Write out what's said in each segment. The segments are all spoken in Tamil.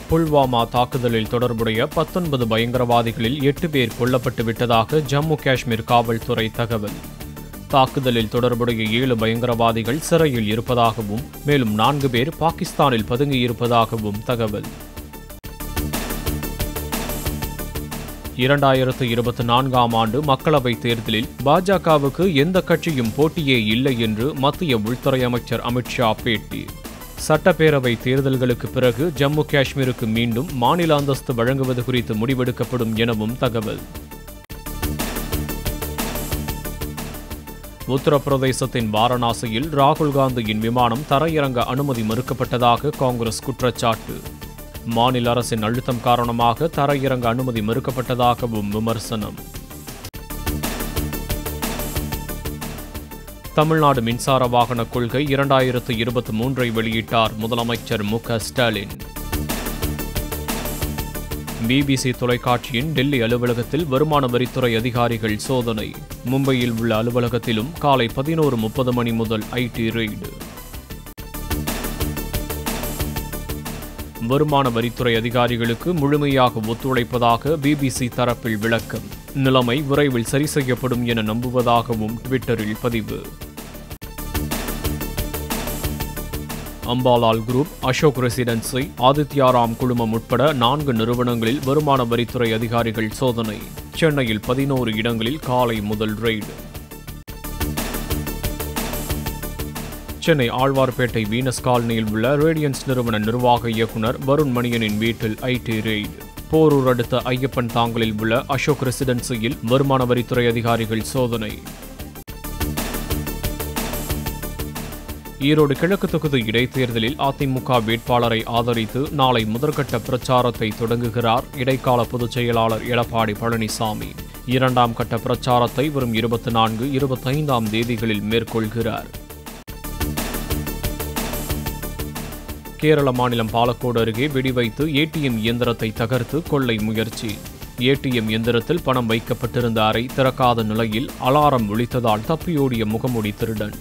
புல்வாமா தாக்குதலில் தொடர்புடைய 19 பயங்கரவாதிகளில் 8 பேர் கொல்லப்பட்டு விட்டதாக ஜம்மு காஷ்மீர் காவல்துறை தகவல். தாக்குதலில் தொடர்புடைய 7 பயங்கரவாதிகள் சிறையில் இருப்பதாகவும் மேலும் 4 பேர் பாகிஸ்தானில் பதுங்கியிருப்பதாகவும் தகவல். 2024ஆம் ஆண்டு மக்களவைத் தேர்தலில் பாஜகவுக்கு எந்த கட்சியும் போட்டியே இல்லை என்று மத்திய உள்துறை அமைச்சர் அமித்ஷா பேட்டி. சட்டப்பேரவை தேர்தல்களுக்கு பிறகு ஜம்மு காஷ்மீருக்கு மீண்டும் மாநில அந்தஸ்து வழங்குவது குறித்து முடிவெடுக்கப்படும் எனவும் தகவல். உத்தரப்பிரதேசத்தின் வாரணாசியில் ராகுல் காந்தியின் விமானம் தரையிறங்க அனுமதி மறுக்கப்பட்டதாக காங்கிரஸ் குற்றச்சாட்டு. மாநில அரசின் அழுத்தம் காரணமாக தரையிறங்க அனுமதி மறுக்கப்பட்டதாகவும் விமர்சனம். தமிழ்நாடு மின்சார வாகன கொள்கை 2023 வெளியிட்டார் முதலமைச்சர் MKStalin. பிபிசி தொலைக்காட்சியின் டெல்லி அலுவலகத்தில் வருமான வரித்துறை அதிகாரிகள் சோதனை. மும்பையில் உள்ள அலுவலகத்திலும் காலை 11:30 மணி முதல் ஐடி ரெய்டு. வருமான வரித்துறை அதிகாரிகளுக்கு முழுமையாக ஒத்துழைப்பதாக பிபிசி தரப்பில் விளக்கம். நிலைமை விரைவில் சரி செய்யப்படும் என நம்புவதாகவும் ட்விட்டரில் பதிவு. அம்பாலால் குரூப், அசோக் ரெசிடென்சி, ஆதித்யாராம் குழுமம் உட்பட 4 நிறுவனங்களில் வருமான வரித்துறை அதிகாரிகள் சோதனை. சென்னையில் 11 இடங்களில் காலை முதல் ரெய்டு. சென்னை ஆழ்வார்பேட்டை வீனஸ் காலனியில் உள்ள ரேடியன்ஸ் நிறுவன நிர்வாக இயக்குநர் வருண் மணியனின் வீட்டில் ஐடி ரெய்டு. போரூர் அடுத்த ஐயப்பன் தாங்கலில் உள்ள அசோக் ரெசிடென்சியில் வருமான வரித்துறை அதிகாரிகள் சோதனை. ஈரோடு கிழக்கு தொகுதி இடைத்தேர்தலில் அதிமுக வேட்பாளரை ஆதரித்து நாளை முதற்கட்ட பிரச்சாரத்தை தொடங்குகிறார் இடைக்கால பொதுச் செயலாளர் எடப்பாடி பழனிசாமி. 2ஆம் கட்ட பிரச்சாரத்தை வரும் 24, 25ஆம் தேதிகளில் மேற்கொள்கிறார். கேரள மாநிலம் பாலக்கோடு அருகே வெடிவைத்து ஏடிஎம் இயந்திரத்தை தகர்த்து கொள்ளை முயற்சி. ஏடிஎம் இயந்திரத்தில் பணம் வைக்கப்பட்டிருந்த அறை திறக்காத நிலையில் அலாரம் ஒலித்ததால் தப்பியோடிய முகமூடி திருடன்.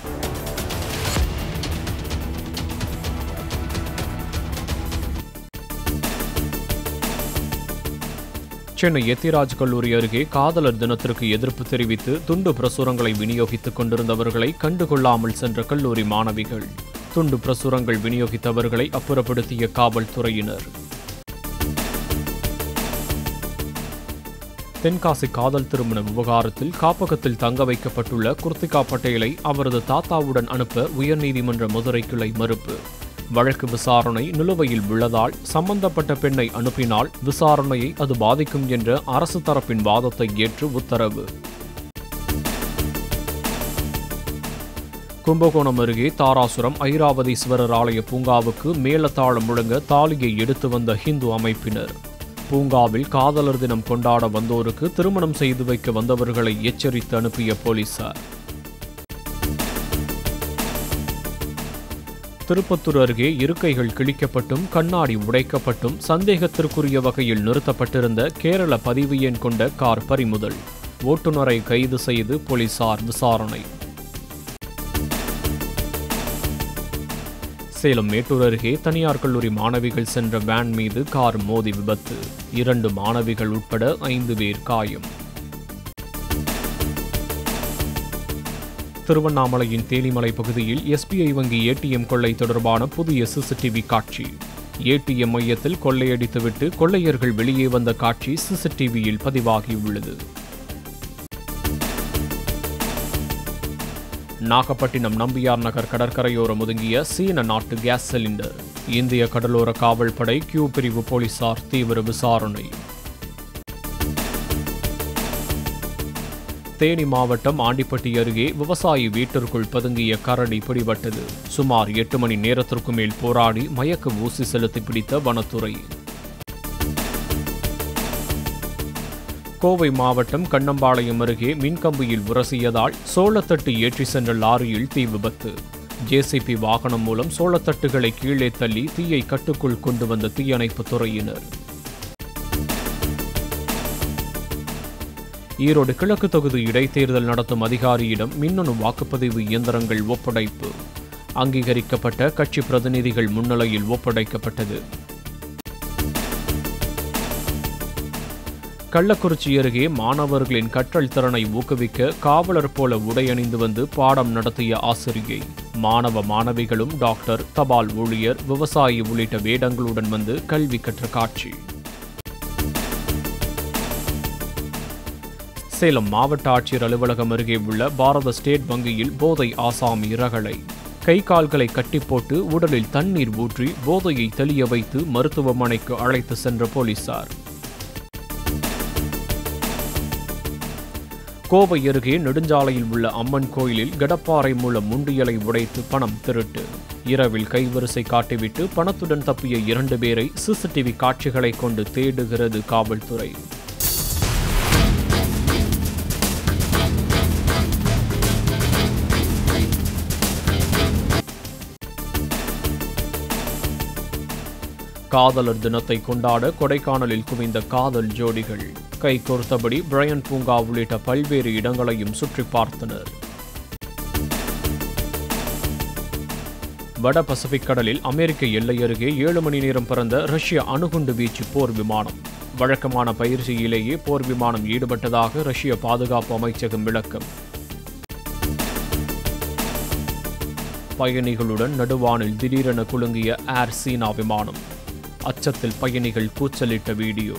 சென்னை எத்திராஜ் கல்லூரி அருகே காதலர் தினத்திற்கு எதிர்ப்பு தெரிவித்து துண்டு பிரசுரங்களை விநியோகித்துக் கொண்டிருந்தவர்களை கண்டுகொள்ளாமல் சென்ற கல்லூரி மாணவிகள். துண்டு பிரசுரங்கள் விநியோகித்தவர்களை அப்புறப்படுத்திய காவல்துறையினர். தென்காசி காதல் திருமண விவகாரத்தில் காப்பகத்தில் தங்க வைக்கப்பட்டுள்ள குர்த்திகா பட்டேலை அவரது தாத்தாவுடன் அனுப்ப உயர்நீதிமன்ற மதுரை கிளை மறுப்பு. வழக்கு விசாரணை நிலுவையில் உள்ளதால் சம்பந்தப்பட்ட பெண்ணை அனுப்பினால் விசாரணையை அது பாதிக்கும் என்ற அரசு தரப்பின் வாதத்தை ஏற்று உத்தரவு. கும்பகோணம் அருகே தாராசுரம் ஐராவதீஸ்வரர் ஆலய பூங்காவுக்கு மேளதாளம் முழங்க தாலியை எடுத்து வந்த ஹிந்து அமைப்பினர். பூங்காவில் காதலர் தினம் கொண்டாட வந்தோருக்கு திருமணம் செய்து வைக்க வந்தவர்களை எச்சரித்து அனுப்பிய போலீசார். திருப்பத்தூர் அருகே இருக்கைகள் கிழிக்கப்பட்டும் கண்ணாடி உடைக்கப்பட்டும் சந்தேகத்திற்குரிய வகையில் நிறுத்தப்பட்டிருந்த கேரள பதிவு எண் கொண்ட கார் பறிமுதல். ஓட்டுநரை கைது செய்து போலீசார் விசாரணை. சேலம் மேட்டூர் அருகே தனியார் கல்லூரி மாணவிகள் சென்ற வேன் மீது கார் மோதி விபத்து. 2 மாணவிகள் உட்பட 5 பேர் காயம். திருவண்ணாமலையின் தேனிமலை பகுதியில் எஸ்பிஐ வங்கி ஏடிஎம் கொள்ளை தொடர்பான புதிய சிசிடிவி காட்சி. ஏடிஎம் மையத்தில் கொள்ளையடித்துவிட்டு கொள்ளையர்கள் வெளியே வந்த காட்சி சிசிடிவியில் பதிவாகியுள்ளது. நாகப்பட்டினம் நம்பியார் நகர் கடற்கரையோரம் ஒதுங்கிய சீன நாட்டு கேஸ் சிலிண்டர். இந்திய கடலோர காவல் படை கியூ பிரிவு போலீசார் தீவிர விசாரணை. தேனி மாவட்டம் ஆண்டிப்பட்டி அருகே விவசாயி வீட்டிற்குள் பதுங்கிய கரடி பிடிபட்டது. சுமார் 8 மணி நேரத்திற்கு மேல் போராடி மயக்க ஊசி செலுத்தி பிடித்த வனத்துறை. கோவை மாவட்டம் கண்ணம்பாளையம் அருகே மின்கம்பியில் உரசியதால் சோளத்தட்டு ஏற்றி சென்ற லாரியில் தீ விபத்து. ஜேசிபி வாகனம் மூலம் சோளத்தட்டுகளை கீழே தள்ளி தீயை கட்டுக்குள் கொண்டு வந்த தீயணைப்பு துறையினர். ஈரோடு கிழக்கு தொகுதி இடைத்தேர்தல் நடத்தும் அதிகாரியிடம் மின்னணு வாக்குப்பதிவு இயந்திரங்கள் ஒப்படைப்பு. அங்கீகரிக்கப்பட்ட கட்சி பிரதிநிதிகள் முன்னிலையில் ஒப்படைக்கப்பட்டது. கள்ளக்குறிச்சி அருகே மாணவர்களின் கற்றல் திறனை ஊக்குவிக்க காவலர் போல உடையணிந்து வந்து பாடம் நடத்திய ஆசிரியை. மாணவ மாணவிகளும் டாக்டர், தபால் ஊழியர், விவசாயி உள்ளிட்ட வேடங்களுடன் வந்து கல்வி கற்ற காட்சி. சேலம் மாவட்ட ஆட்சியர் அலுவலகம் அருகே உள்ள பாரத ஸ்டேட் வங்கியில் போதை ஆசாமி ரகளை. கை கால்களை கட்டி போட்டு உடலில் தண்ணீர் ஊற்றி போதையை தெளிய வைத்து மருத்துவமனைக்கு அழைத்து சென்ற போலீசார். கோவை அருகே நெடுஞ்சாலையில் உள்ள அம்மன் கோயிலில் கடப்பாறை மூலம் முண்டியலை உடைத்து பணம் திருட்டு. இரவில் கைவரிசை காட்டிவிட்டு பணத்துடன் தப்பிய 2 பேரை சிசிடிவி காட்சிகளை கொண்டு தேடுகிறது காவல்துறை. காதலர் தினத்தை கொண்டாட கொடைக்கானலில் குவிந்த காதல் ஜோடிகள். கை கோர்த்தபடி பிரையன் பூங்கா உள்ளிட்ட பல்வேறு இடங்களையும் சுற்றி பார்த்தனர். வட பசிபிக் கடலில் அமெரிக்க எல்லை அருகே 7 மணி நேரம் பறந்த ரஷ்ய அணுகுண்டு வீச்சு போர் விமானம். வழக்கமான பயிற்சியிலேயே போர் விமானம் ஈடுபட்டதாக ரஷ்ய பாதுகாப்பு அமைச்சகம் விளக்கம். பயணிகளுடன் நடுவானில் திடீரென குலுங்கிய ஏர் சீனா விமானம். அச்சத்தில் பயணிகள் கூச்சலிட்ட வீடியோ.